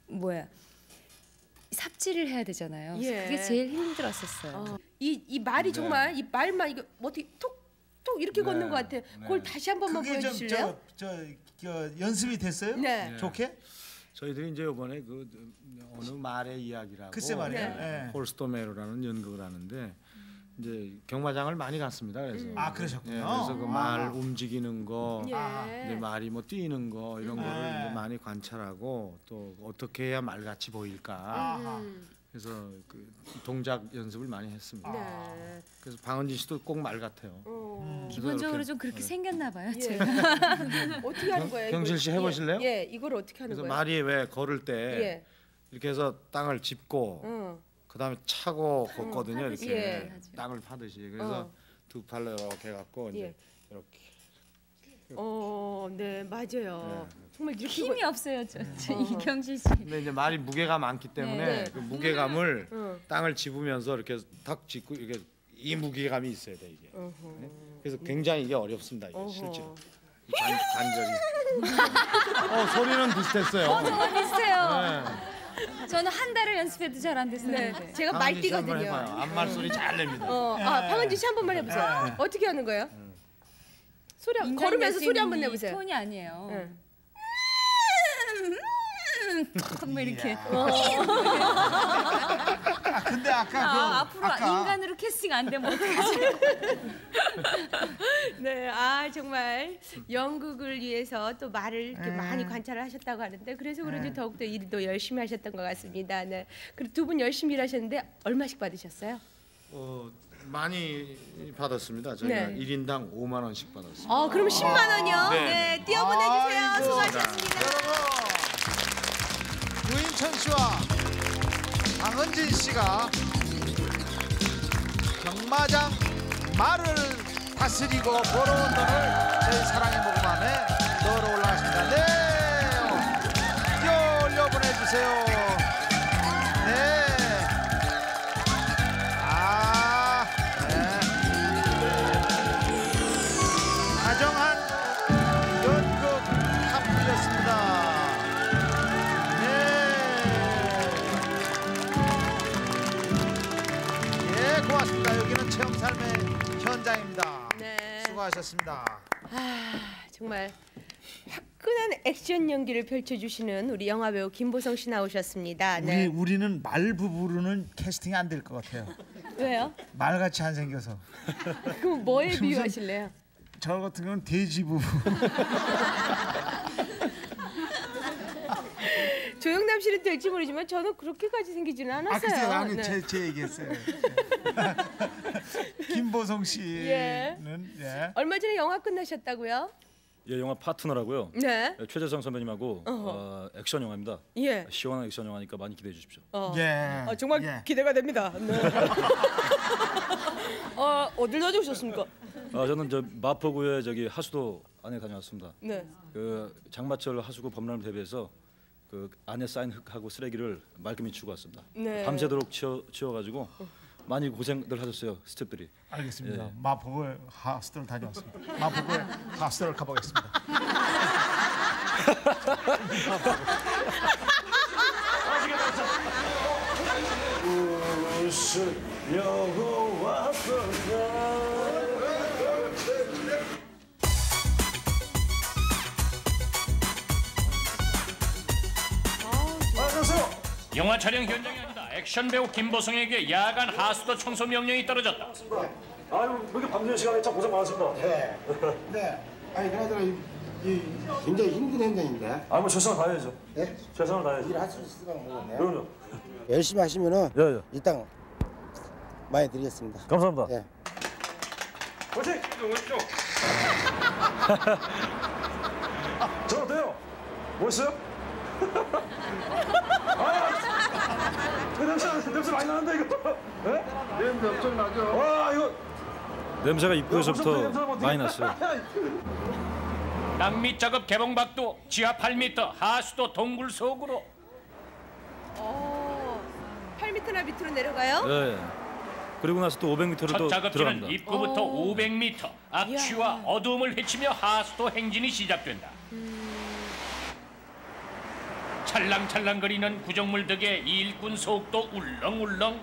삽질을 해야 되잖아요. 예. 그게 제일 힘들었었어요. 이 말이 정말 이 말만 이거 어떻게 톡톡 이렇게 걷는 것 같아요. 그걸 다시 한 번만 그게 보여주실래요? 저 연습이 됐어요? 네. 좋게? 저희들이 이제 이번에 그 어느 말의 이야기라고 글쎄 말이에요. 네. 홀스토메로라는 연극을 하는데 이제 경마장을 많이 갔습니다. 그래서 그러셨군요. 그래서 그 말 움직이는 거, 예. 이제 말이 뭐 뛰는 거 이런 거를 이제 많이 관찰하고 또 어떻게 해야 말같이 보일까. 그래서 그 동작 연습을 많이 했습니다. 네. 그래서 방은진 씨도 꼭 말 같아요. 기본적으로 좀 그렇게 생겼나 봐요. 예. 제가. 어떻게 하는 거예요? 경실 씨 해보실래요? 예, 이걸 어떻게 하는 그래서 거예요? 말이 왜 걸을 때 예. 이렇게 해서 땅을 짚고 그다음에 차고 걷거든요. 이렇게 예. 땅을 파듯이. 그래서 두 팔로 이렇게 해갖고 이제 이렇게. 네 맞아요. 정말 이렇게 힘이 없어요, 저 이경실 씨. 근데 이제 말이 무게가 많기 때문에 그 무게감을 땅을 짚으면서 이렇게 탁 짚고 이게 이 무게감이 있어야 돼 이게. 네? 그래서 굉장히 이게 어렵습니다. 이게 실제로. 관절이. 소리는 비슷했어요. 정말 비슷해요. 네. 저는 한 달을 연습해도 잘 안 됐었는데. 네. 제가 방은진 씨 한번 말띠거든요. 해봐요. 앞말 소리 잘 냅니다. 방은진 씨 한 번만 해보세요. 어떻게 하는 거예요? 소리 걸으면서 소리 한번 내보세요. 톤이 아니에요. 네. 뭐 이렇게. 근데 아까 앞으로 인간으로 캐스팅 안 되면 어떡하지? 네, 정말 연극을 위해서 또 말을 이렇게 많이 관찰을 하셨다고 하는데 그래서 그런지 더욱더 일도 열심히 하셨던 것 같습니다. 네. 그리고 두 분 열심히 일하셨는데 얼마씩 받으셨어요? 많이 받았습니다. 저희가 네. 1인당 5만 원씩 받았습니다. 그럼 10만 원이요? 네. 네, 띄워보내주세요. 아이고. 수고하셨습니다. 여러분, 유인천 씨와 방은진 씨가 경마장 말을 다스리고 벌어온 돈을 저희 사랑의 모금함에 넣으러 올라가십니다. 네, 뛰어 보내주세요. 네. 다정한 연극 카프였습니다. 네. 예, 고맙습니다. 여기는 체험 삶의 현장입니다. 네. 수고하셨습니다. 정말 화끈한 액션 연기를 펼쳐주시는 우리 영화배우 김보성 씨 나오셨습니다. 네. 우리는 말 부부로는 캐스팅이 안 될 것 같아요. 왜요? 말같이 안 생겨서. 그럼 뭐에 비유하실래요? 저 같은 경우는 돼지 부부. 조영남 씨는 될지 모르지만 저는 그렇게까지 생기지는 않았어요. 글쎄요. 아니, 네. 제 얘기했어요. 김보성 씨는 예. 얼마 전에 영화 끝나셨다고요? 예, 영화 파트너라고요. 네. 최재성 선배님하고 액션 영화입니다. 예. 시원한 액션 영화니까 많이 기대해 주십시오. 예. 정말 기대가 됩니다. 네. 어딜 다녀오셨습니까? 저는 저 마포구에 저기 하수도 안에 다녀왔습니다. 네. 그 장마철 하수구 범람을 대비해서 그 안에 쌓인 흙하고 쓰레기를 말끔히 치우고 왔습니다. 네. 밤새도록 치워가지고 많이 고생들 하셨어요, 스태프들이. 알겠습니다. 예. 마포구에 하수도를 다녀왔습니다. 마포구에 하수도를 가보겠습니다. 무슨 여호와 안녕하세요. 영화 촬영 현장이 아니다. 액션 배우 김보성에게 야간 하수도 청소 명령이 떨어졌다. 아유, 이렇게 밤늦은 시간에 참 고생 많으십니다. 네. 네. 아니 그나저나 이 굉장히 힘든 현장인데. 뭐 최선을 다해야죠. 네? 최선을 다해야죠. 일할 수 있을 거라고 모르겠네요. 그럼요. 열심히 하시면은 예. 일단 많이 드리겠습니다. 감사합니다. 예. 화이팅! 저도 돼요. 뭐 있어요? 냄새 많이 나는데 이거. 네? 냄새 엄청 나죠. 와 이거. 냄새가 입구에서부터 많이 났어요. 낭밑 작업 개봉박도 지하 8m 하수도 동굴 속으로. 8m나 밑으로 내려가요? 네. 그리고 나서 또 500m를 첫 또 작업지는 들어갑니다. 입구부터 500m 악취와 어두움을 헤치며 하수도 행진이 시작된다. 찰랑찰랑거리는 구정물 덕에 일꾼 속도 울렁울렁.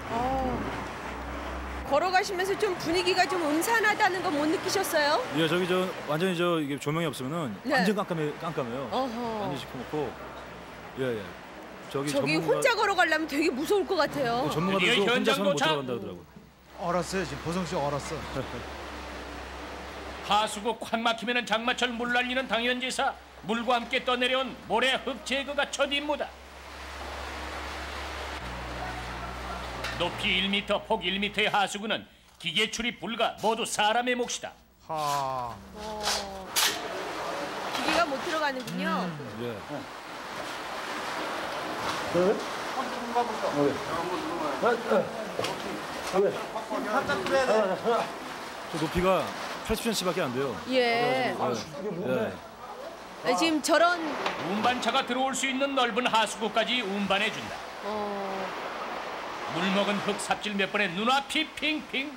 걸어가시면서 좀 분위기가 좀 음산하다는 거 못 느끼셨어요? 예, 저기 저 완전히 저 이게 조명이 없으면은 네. 완전 깜깜해요. 어허. 완전 시커멓고. 예. 저기 혼자 걸어가려면 되게 무서울 것 같아요. 전문가들도 현장 혼자서는 못 도착. 들어간다 그러더라고요. 얼었어요. 지금 보성 씨 얼었어. 하수구 콱 막히면 장마철 물 날리는 당연지사. 물과 함께 떠내려온 모래 흙 제거가 첫 임무다. 높이 1m, 폭 1m의 하수구는 기계 출입 불가. 모두 사람의 몫이다. 기계가 못 들어가는군요. 예. 저 높이가 80cm밖에 안 돼요. 예. 지금 저런 운반차가 들어올 수 있는 넓은 하수구까지 운반해준다. 물 먹은 흙 삽질 몇 번에 눈앞이 핑핑.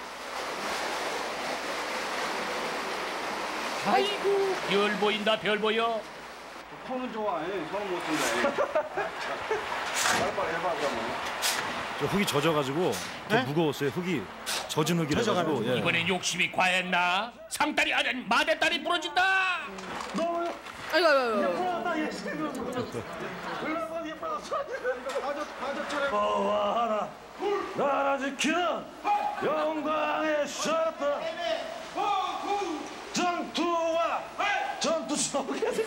아이고 별 보인다 별 보여. 손은 좋아. 손은 못 쓴다. 빨리 해봐 그러면. 저 흙이 젖어가지고 더 무거웠어요. 흙이 젖은 흙이라 가지고. 예. 이번엔 욕심이 과했나? 상다리 아니 마대다리 부러진다. 보아하라 나라 지키는 영광의 셔터 전투와 전투 속에서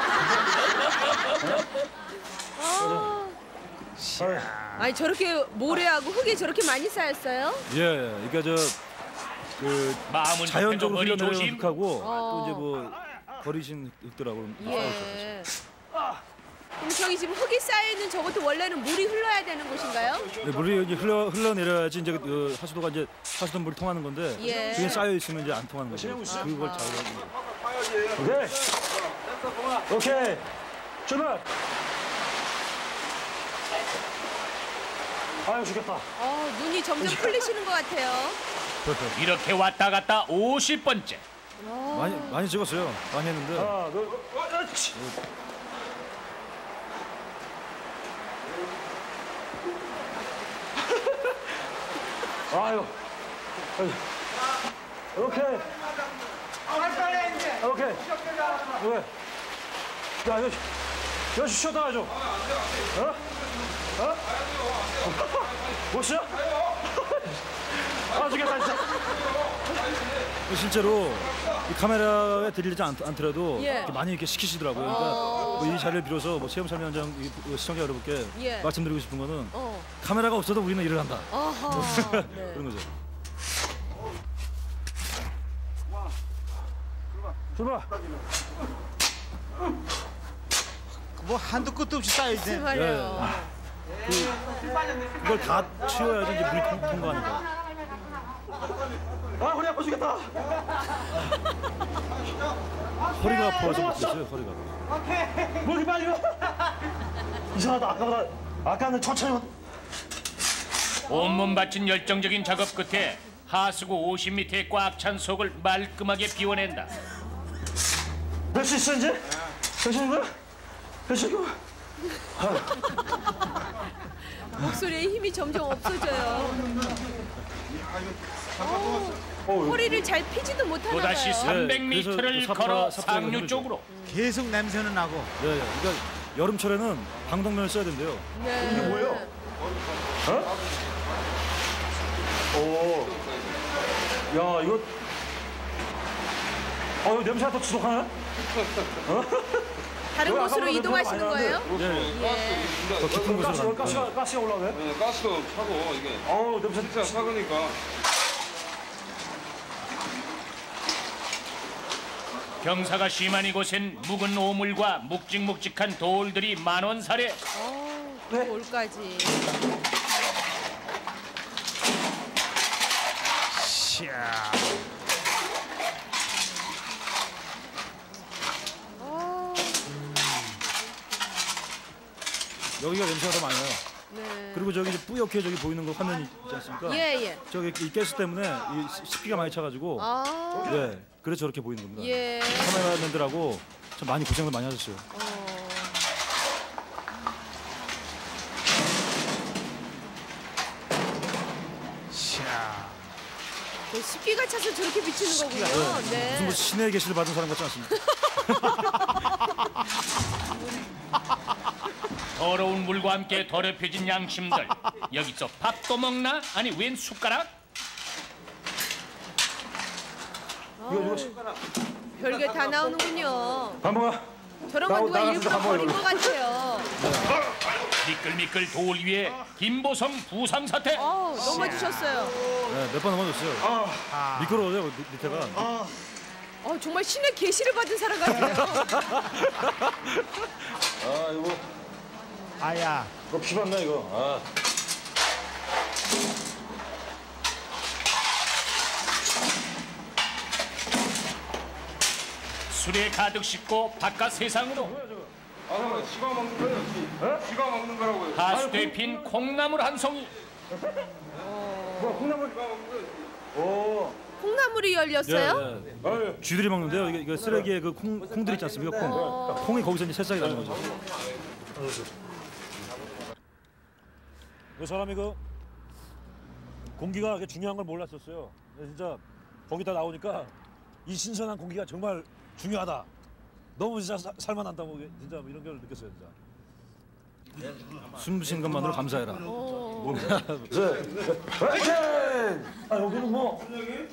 아니 저렇게 모래하고 흙이 저렇게 많이 쌓였어요? 예. 그러니까 그 마음은 자연적으로 머리 흘러내리는 조심. 흙하고 또 이제 뭐 버리신 흙들하고 예. 그럼 저기 지금 흙이 쌓여 있는 저것도 원래는 물이 흘러야 되는 곳인가요? 네, 물이 이제 흘러내려야지 이제 그 하수도가 이제 하수도 물이 통하는 건데 예. 그게 쌓여 있으면 이제 안 통하는 거죠. 그걸 잡아야 오케이. 오케이. 출발. 아유 죽겠다. 눈이 점점 풀리시는 것 같아요. 이렇게 왔다 갔다 50번째. 많이 찍었어요. 많이 했는데. 하나, 둘, 그렇지. 아유. 오케이. 오케이. 왜? 야, 여기 쉬었다 가죠. 못 쉬어? 아, 죽겠다, 진짜. 실제로 이 카메라에 들리지 않더라도 예. 이렇게 많이 이렇게 시키시더라고요. 그러니까 뭐이 자리를 빌어서 뭐 체험 설명 현장 시청자 여러분께 예. 말씀드리고 싶은 거는 카메라가 없어도 우리는 일을 한다. 네. 그런 거죠. 출발. 뭐 한도 끝도 없이 쌓여있네. 맞아요. 그걸 다 치워야지 이제 물이 통과하니까. 아, 허리 아파 죽겠다. 허리가 아파서 못 됐어요. 허리가. 물이 빨리 와. 이상하다. 아까는 천천히. 온몸 바친 열정적인 작업 끝에 하수구 50m에 꽉 찬 속을 말끔하게 비워낸다. 할 수 있어 이제? 괜찮은 거야? 괜찮은 거야? 목소리에 힘이 점점 없어져요. 허리를 잘 피지도 못하나 봐요. 또다시 300m를 걸어 상류 쪽으로. 계속 냄새는 나고. 네, 그러니까 여름철에는 방독면을 써야 된대요. 네. 이게 뭐예요? 어? 오. 야, 이거. 이거 냄새가 더 지독하네? 다른 곳으로 이동하시는 거예요? 네. 더 깊은 곳으로 가는 가스가 올라오네? 네, 가스도 차고 이게. 냄새 진짜 차가니까. 경사가 심한 이곳엔 묵은 오물과 묵직묵직한 돌들이 만원살에. 돌까지. 샤. 여기가 냄새가 더 많이 나요. 네. 그리고 저기 이제 뿌옇게 저기 보이는 거 화면 있지 않습니까? 예. 저기 이 가스 때문에 이 습기가 많이 차가지고. 네, 그래서 저렇게 보이는 겁니다. 예. 카메라맨들하고 참 많이 고생을 많이 하셨어요. 샤. 습기가 차서 저렇게 비치는 거군요. 네. 무슨 뭐 신의 계시를 받은 사람 같지 않습니까? 더러운 물과 함께 더럽혀진 양심들. 여기서 밥도 먹나? 아니 웬 숟가락? 이거 숟가락. 별게 다 나오는군요. 한번 저런 건 누가 일부러 버린 것 같아요. 미끌미끌 돌 위에 김보성 부상사태. 넘어지셨어요. 네, 몇 번 넘어졌어요. 미끄러워요 밑에가. 정말 신의 계시를 받은 사람 같아요. 이거. 아야. 이거 피봤네 이거. 술에 가득 싣고 바깥 세상으로. 시가 먹는 거예요. 시가 먹는 거라고요. 하수도에 핀 콩나물 한 송이. 콩나물. 콩나물이 열렸어요? 네. 쥐들이 먹는데요. 이게 쓰레기에 그 콩들 있지 않습니까? 콩이 거기서 이제 새싹이 나는 거죠. 그 사람이 그 공기가 그렇게 중요한 걸 몰랐었어요. 근데 진짜 거기다 나오니까 이 신선한 공기가 정말 중요하다. 너무 진짜 살만한다고 진짜 이런 걸 느꼈어요 진짜. 숨 쉰 것만으로 감사해라. 여기는 뭐?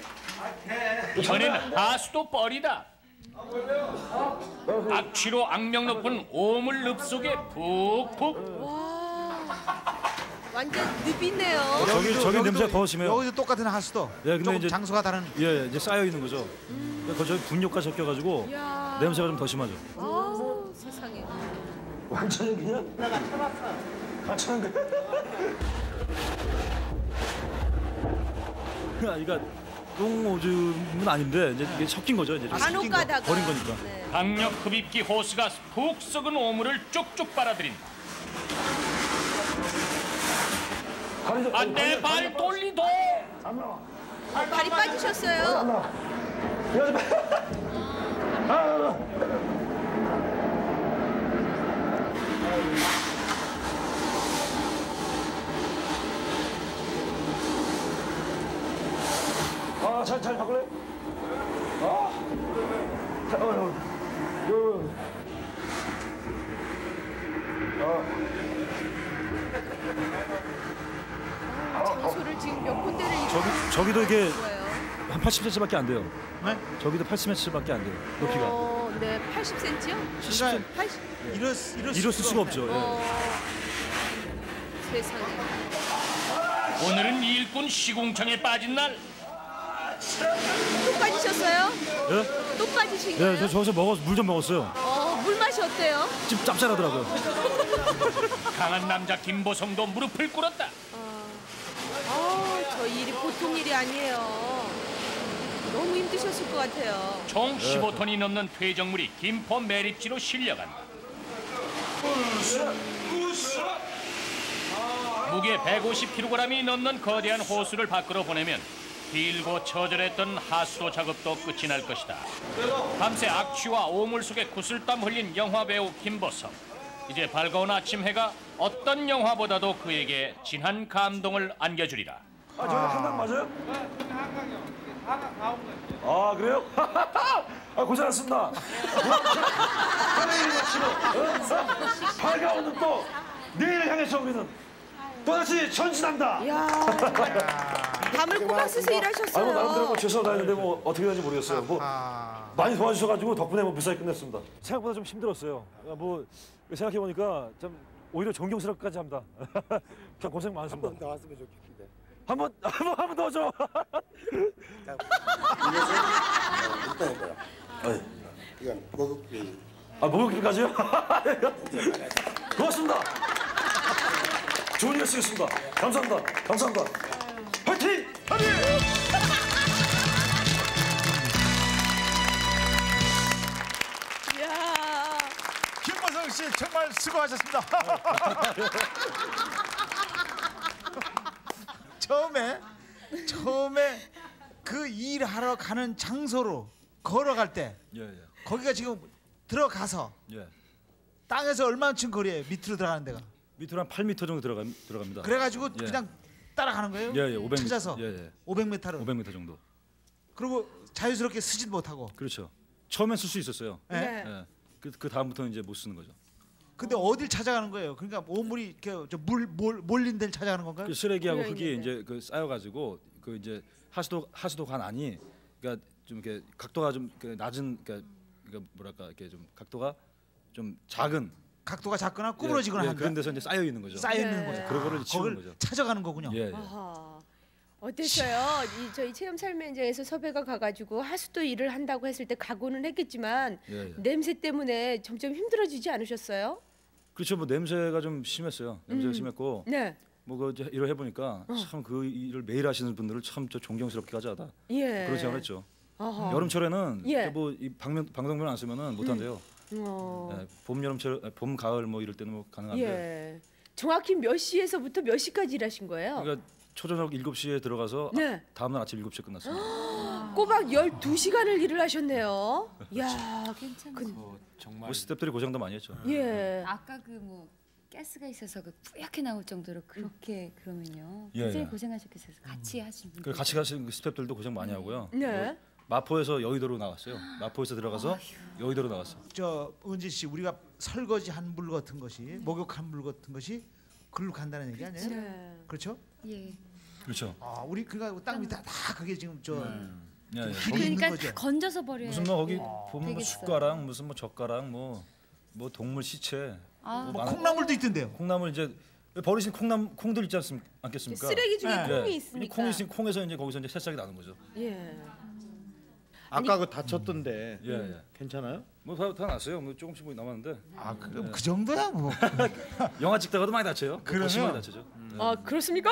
이번엔 하수도 뻘이다. 악취로 악명 높은 오물 늪 속에 푹푹. 완전 늪이네요. 저기 냄새가 더 심해요. 여기도 똑같은 하수도. 예, 근데 조금 이제 장소가 다른. 예, 이제 쌓여 있는 거죠. 그러니까 저기 분뇨가 섞여가지고 냄새가 좀 더 심하죠. 세상에. 완전히 그냥 내가 쳐봤어. 괜찮은데. 그러니까 똥 오줌은 아닌데 이제 이게 섞인 거죠. 이제 간혹 가다가 버린 거니까. 네. 강력 흡입기 호스가 푹 썩은 오물을 쪽쪽 빨아들인다. 안돼 발 돌리도. 발이 빠지셨어요. 잘 바꿀래? 장소를 지금 몇 군데를 저기도 이게 거예요. 한 80cm밖에 안 돼요. 네? 저기도 80cm밖에 안 돼요. 높이가. 네, 80cm요? 70cm. 80. 이럴 수가 없죠. 세상에. 오늘은 일꾼 시궁창에 빠진 날. 또 빠지셨어요? 예? 또 빠지신 거예요? 네, 저 저기서 물 좀 먹었어요. 물 맛이 어때요? 좀 짭짤하더라고요. 강한 남자 김보성도 무릎을 꿇었다. 저 일이 보통 일이 아니에요. 너무 힘드셨을 것 같아요. 총 15톤이 넘는 퇴적물이 김포 매립지로 실려간다. 무게 150kg이 넘는 거대한 호수를 밖으로 보내면 길고 처절했던 하수도 작업도 끝이 날 것이다. 밤새 악취와 오물 속에 구슬땀 흘린 영화배우 김보성. 이제 밝아온 아침 해가 어떤 영화보다도 그에게 진한 감동을 안겨주리라. 저기 한강 맞아요? 아 그래요? 고생하셨습니다. 밝아오는 또 내일을 향해서 우리는 또다시 전진한다. 이야, 밤을 꼬박 새서 일하셨어요. 나름대로 뭐 최선을 다했는데 뭐 어떻게 되는지 모르겠어요. 뭐 많이 도와주셔가지고 덕분에 뭐 무사히 끝냈습니다. 생각보다 좀 힘들었어요. 뭐 생각해 보니까 좀 오히려 존경스럽까지 합니다. 참 고생 많으십니다. 한번 나왔으면 좋겠는데. 한번 더 줘. 일단 해봐요. 이건 먹을게. 먹을게까지요? 고맙습니다. 좋은 일 쓰겠습니다. 감사합니다. 화이팅! 이야. 김보성 씨 정말 수고하셨습니다. 처음에 그 일하러 가는 장소로 걸어갈 때 거기가 지금 들어가서 땅에서 얼마쯤 거리에 밑으로 들어가는 데가? 밑으로 한 8m 정도 들어갑니다. 그래가지고 그냥 따라가는 거예요? 500m. 찾아서 500m로. 500m 정도. 그리고 자유스럽게 쓰진 못하고. 그렇죠. 처음엔 쓸 수 있었어요. 네. 그 다음부터는 이제 못 쓰는 거죠. 근데 어딜 찾아가는 거예요? 그러니까 오물이 이렇게 몰린 데를 찾아가는 건가요? 그 쓰레기하고 흙이 이제 그 쌓여가지고 그 이제 하수도 간 안이 그러니까 좀 이렇게 각도가 좀 낮은 그러니까 뭐랄까 이렇게 좀 각도가 좀 작은. 각도가 작거나 구부러지거나 한 그런 데서 이제 쌓여 있는 거죠. 쌓여 있는 거죠. 그런 거를 치우는 거죠. 찾아가는 거군요. 아하. 어땠어요? 저희 체험 삶의 현장에서 섭외가 가가지고 하수도 일을 한다고 했을 때 각오는 했겠지만 냄새 때문에 점점 힘들어지지 않으셨어요? 그렇죠. 뭐 냄새가 좀 심했어요. 냄새가 심했고. 네. 뭐 그 일을 해보니까 참 그 일을 매일 하시는 분들을 참 존경스럽기까지 하다. 그런 생각을 했죠. 여름철에는 뭐 이 방독면 안 쓰면은 못 한대요. 봄, 여름철, 봄, 가을 뭐 이럴 때는 뭐 가능한데. 정확히 몇 시에서부터 몇 시까지 일하신 거예요? 그러니까 초저녁 7시에 들어가서 다음날 아침 7시에 끝났습니다. 꼬박 12시간을 일을 하셨네요. 이야, 괜찮아요. 정말 뭐 스태프들이 고생도 많이 했죠. 아까 그 뭐 가스가 있어서 그 뿌옇게 나올 정도로 그렇게 그러면요. 예, 굉장히 예. 고생하셨겠어요. 같이 하신 분들. 그 같이 가신 스태프들도 고생 많이 하고요. 네. 마포에서 여의도로 나왔어요. 마포에서 들어가서 여의도로 나왔어요. 저 은지 씨, 우리가 설거지한 물 같은 것이, 목욕한 물 같은 것이 글로 간다는 얘기 아니에요? 네. 그렇죠? 예. 그렇죠. 아, 우리 그가 땅 밑에 다 그게 지금 저 예, 예. 길이 있는 그러니까 거죠. 다 건져서 버려요. 무슨 뭐 거기 보면 뭐 숟가락, 무슨 뭐 젓가락, 뭐 동물 시체, 뭐 콩나물도 있던데요. 콩나물 이제 버리신 콩들 있지 않겠습니까? 쓰레기 중에 콩이 있으니까. 콩이 있으니 콩에서 이제 거기서 이제 새싹이 나는 거죠. 예. 아까 그 다쳤던데 예. 괜찮아요? 뭐 다 났어요. 뭐 조금씩 뭐 남았는데. 아 그럼 그 정도야 뭐. 영화 찍다가도 많이 다쳐요. 그러면 더 많이 다치죠. 아 그렇습니까?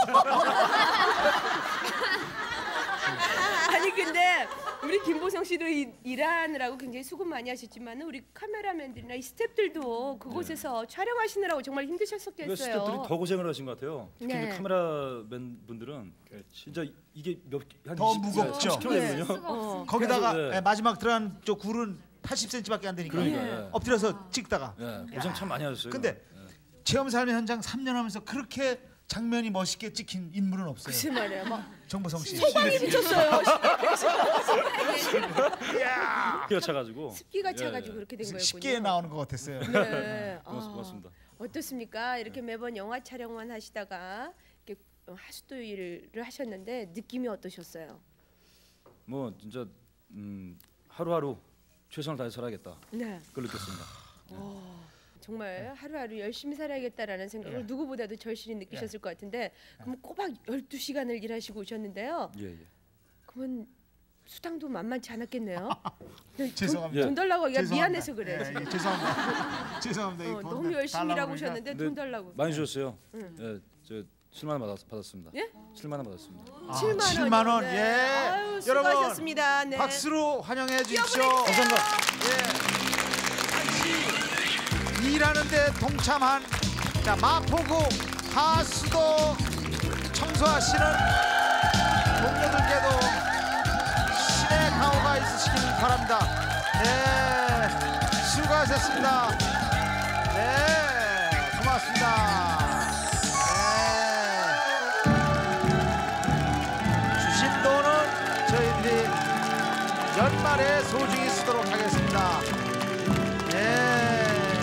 아니 근데 우리 김보성 씨도 일하느라고 굉장히 수고 많이 하셨지만 우리 카메라맨들이나 이 스태프들도 그곳에서 촬영하시느라고 정말 힘드셨었겠어요. 스태프들이 더 고생을 하신 것 같아요. 특히 네. 카메라맨 분들은 진짜 이게 더 무겁죠. 30kg거든요. 거기다가 네. 마지막 들어간 저 굴은 80cm밖에 안 되니까 그러니까, 엎드려서 찍다가. 고생 참 많이 하셨어요. 근데 체험 삶의 현장 3년 하면서 그렇게 장면이 멋있게 찍힌 인물은 없어요. 글쎄 말이야. 막 정보성 씨. 소방이 붙였어요. 습기가 차가지고. 습기가 차가지고 그렇게 된 거였군요. 쉽게 나오는 것 같았어요. 네. 고맙습니다. 어떻습니까? 이렇게 매번 영화 촬영만 하시다가 이렇게 하수도 일을 하셨는데 느낌이 어떠셨어요? 뭐 진짜 하루하루 최선을 다해 살아야겠다. 네. 그걸 느꼈습니다. 정말 하루하루 열심히 살아야겠다라는 생각을 누구보다도 절실히 느끼셨을 것 같은데 그럼 꼬박 12시간을 일하시고 오셨는데요. 예. 그러면 수당도 만만치 않았겠네요. 죄송합니다. 돈 달라고 하기가 죄송합니다. 미안해서 그래. 죄송합니다. 죄송합니다. 너무 열심히 일하고 오셨는데 돈 달라고. 많이 주셨어요. 예, 저 7만 원 받았습니다. 예? 7만 원 받았습니다. 7만 원. 예. 아유, 여러분 수고하셨습니다. 네. 박수로 환영해 주십시오. 감사합니다. 같이 일하는데 동참한 자 마포구 하수도 청소하시는 동료들께도 신의 가호가 있으시길 바랍니다. 네, 수고하셨습니다. 네, 고맙습니다. 주신 돈은 저희들이 연말에 소중히 쓰도록 하겠습니다. 네,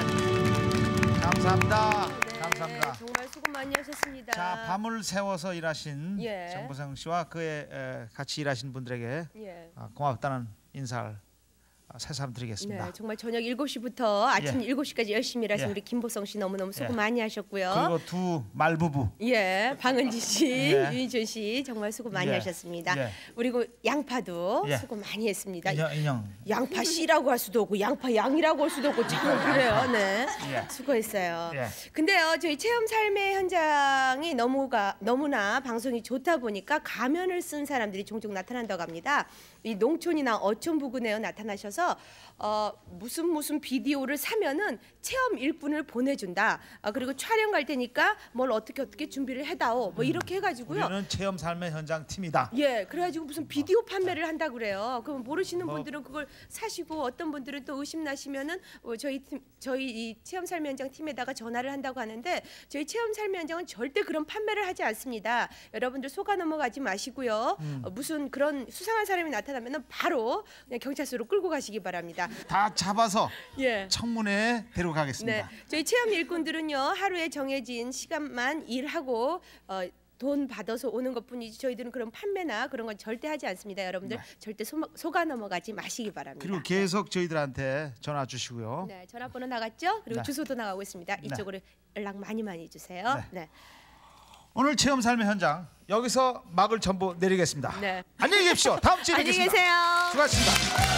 감사합니다. 감사합니다. 정말 수고 많이 하셨습니다. 자, 밤을 새워서 일하신 예. 정보성 씨와 그의 같이 일하신 분들에게 예. 고맙다는 인사를 새삼 드리겠습니다. 네, 정말 저녁 7시부터 아침 예. 7시까지 열심히 일하신 예. 우리 김보성 씨 너무너무 수고 예. 많이 하셨고요. 그리고 두 말부부. 예, 방은지 씨, 예. 유인준 씨 정말 수고 많이 예. 하셨습니다. 예. 그리고 양파도 예. 수고 많이 했습니다. 인형. 양파 씨라고 할 수도 없고 양파 양이라고 할 수도 없고 참 그래요. 네, 예. 수고했어요. 예. 근데요, 저희 체험 삶의 현장이 너무나 방송이 좋다 보니까 가면을 쓴 사람들이 종종 나타난다고 합니다. 이 농촌이나 어촌 부근에 나타나셔서 무슨 비디오를 사면은 체험 일꾼을 보내준다. 그리고 촬영 갈 테니까 뭘 어떻게 준비를 해다오. 뭐 이렇게 해가지고요. 우리는 체험 삶의 현장 팀이다. 예, 그래가지고 무슨 비디오 판매를 한다 그래요. 그럼 모르시는 분들은 그걸 사시고 어떤 분들은 또 의심 나시면은 저희 이 체험 삶의 현장 팀에다가 전화를 한다고 하는데 저희 체험 삶의 현장은 절대 그런 판매를 하지 않습니다. 여러분들 속아 넘어가지 마시고요. 무슨 그런 수상한 사람이 나타나면은 바로 그냥 경찰서로 끌고 가시기 바랍니다. 다 잡아서 예. 청문회에 데려가겠습니다. 네, 저희 체험 일꾼들은요 하루에 정해진 시간만 일하고 돈 받아서 오는 것뿐이지 저희들은 그런 판매나 그런 건 절대 하지 않습니다. 여러분들 절대 속아 넘어가지 마시기 바랍니다. 그리고 계속 저희들한테 전화 주시고요. 네, 전화번호 나갔죠? 그리고 네. 주소도 나가고 있습니다. 이쪽으로 연락 많이 주세요. 네. 오늘 체험 삶의 현장 여기서 막을 전부 내리겠습니다. 네. 안녕히 계십시오. 다음 주에 안녕히 뵙겠습니다. 계세요. 수고하셨습니다.